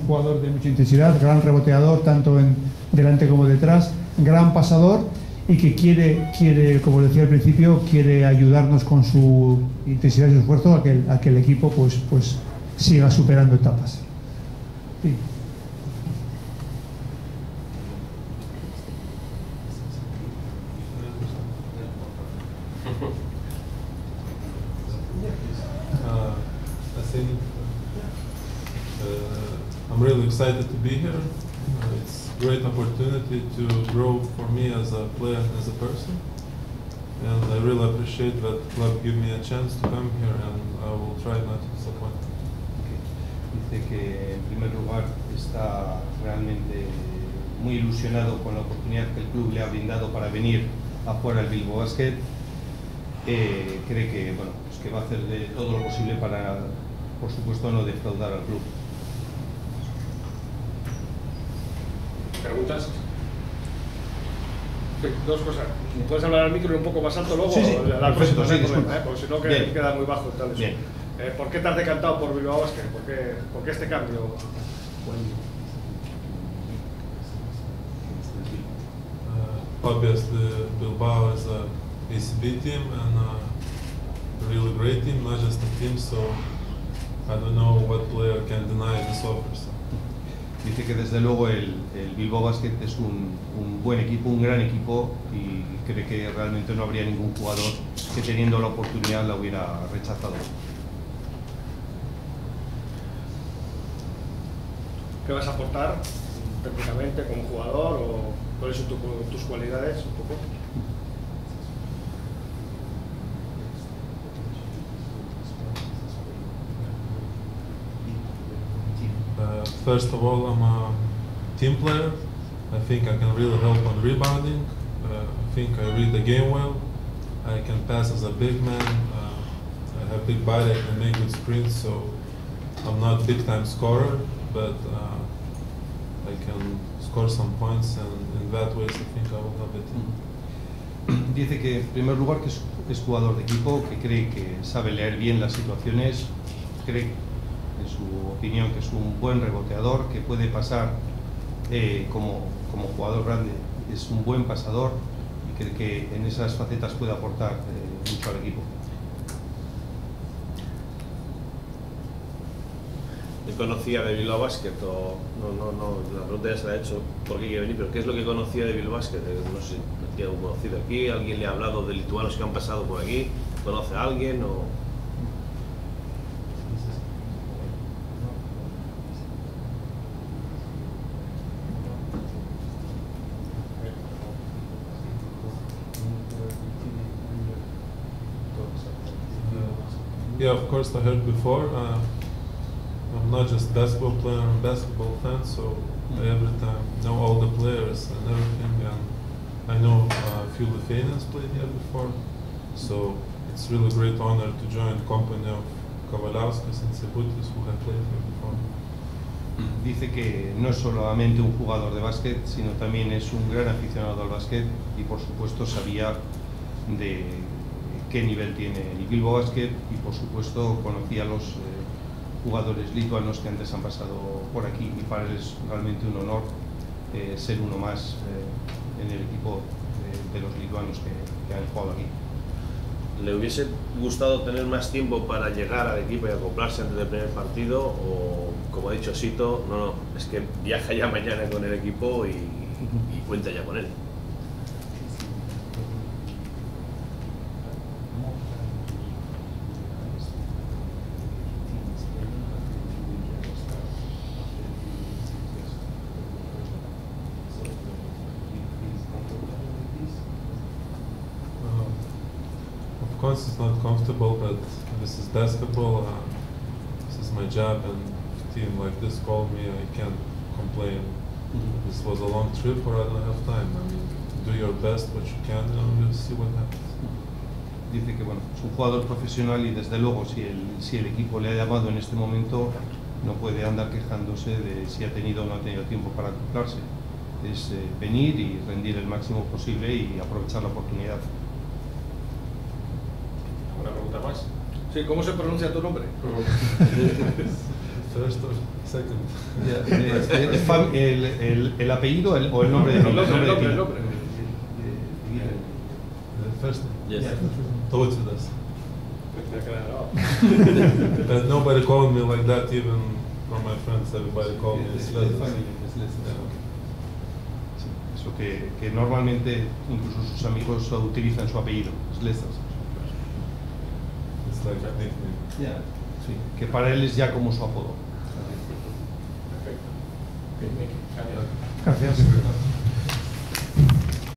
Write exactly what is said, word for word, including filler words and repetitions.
jugador de mucha intensidad, gran reboteador tanto en delante como detrás, gran pasador y que quiere, quiere, como decía al principio, quiere ayudarnos con su intensidad y su esfuerzo a que, a que el equipo pues, pues siga superando etapas. Sí. Uh, I think uh, I'm really excited to be here. Uh, it's a great opportunity to grow for me as a player and as a person. And I really appreciate that the club give me a chance to come here, and I will try not to disappoint. Dice que en primer lugar está realmente muy ilusionado con la oportunidad que el club le ha brindado para venir a jugar al Bilbao Basket. Eh, cree que, bueno, pues que va a hacer de todo lo posible para, por supuesto, no defraudar al club. ¿Preguntas? Sí, dos cosas. ¿Puedes hablar al micro y un poco más alto luego? Sí, sí, la perfecto, sí, ¿eh? disculpa. Porque si no que Bien. queda muy bajo. Tal vez. Bien. Eh, ¿Por qué te has decantado por Bilbao Basket? ¿Por qué, ¿Por qué este cambio? Uh, obviously, Bilbao is a A C B team and a really great team, not just a team, so I don't know what player can deny this offer. So. Dice que desde luego el, el Bilbao Basket es un, un buen equipo, un gran equipo, y cree que realmente no habría ningún jugador que teniendo la oportunidad la hubiera rechazado. ¿Qué vas a aportar técnicamente como jugador o cuáles son tu, tus cualidades? Un poco. Uh, first of all, I'm a team player. I think I can really help on rebounding. Uh, I think I read the game well. I can pass as a big man. Uh, I have big body, I can make good screens, so I'm not a big-time scorer, but uh, I can score some points, and in that way I think I will help the team. Dice que en primer lugar que es, es jugador de equipo, que cree que sabe leer bien las situaciones, cree en su opinión que es un buen reboteador, que puede pasar eh, como, como jugador grande, es un buen pasador y cree que en esas facetas puede aportar eh, mucho al equipo. ¿Conocía de Bilbao Basket? O, no, no, no, la pregunta ya se la he hecho por qué quiere venir, pero ¿qué es lo que conocía de Bilbao Basket? No sé si tiene algún conocido aquí, alguien le ha hablado de lituanos que han pasado por aquí, ¿conoce a alguien? O... Yeah, of course I heard before. Uh, I'm not just basketball player, I'm a basketball fan, so I every time know all the players and everything, and I know uh, a few Lithuanians played here before, so it's really a great honor to join the company of Kavaliauskas and Seibutis who have played here before. Dice que no es solamente un jugador de básquet, sino también es un gran aficionado al básquet y por supuesto sabía de qué nivel tiene el Bilbao Basket y por supuesto conocía a los eh, jugadores lituanos que antes han pasado por aquí, y para él es realmente un honor eh, ser uno más eh, en el equipo de, de los lituanos que, que han jugado aquí. ¿Le hubiese gustado tener más tiempo para llegar al equipo y acoplarse antes del primer partido? O, como ha dicho Sito, no, no, es que viaja ya mañana con el equipo y, y cuenta ya con él? Of course it's not comfortable, but this is basketball, uh, this is my job, and if a team like this called me, I can't complain. Mm-hmm. This was a long trip or I don't have time. I mean, do your best, what you can, and we'll see what happens. Dice que bueno, es un jugador profesional y desde luego si el, si el equipo le ha llamado en este momento no puede andar quejándose de si ha tenido o no ha tenido tiempo para acoplarse. Es eh, venir y rendir el máximo posible y aprovechar la oportunidad. ¿Una pregunta más? Sí, ¿cómo se pronuncia tu nombre? First, Second. Ya, eh, eh, fam- el, el, el apellido el- o el nombre de El pila, nombre, el de nombre, el pila. nombre. The first name. Yes. Tautvydas. Me ha quedado. But nobody called me like that, even from my friends. Everybody called me Es- es Svedas. familia, es Leslie. Yeah. Sí, eso que, que normalmente incluso sus amigos utilizan su apellido, es Leslie. It's like a nickname. Ya, sí, que para él es ya como su apodo. Perfecto. Bien, Miki, gracias. Gracias.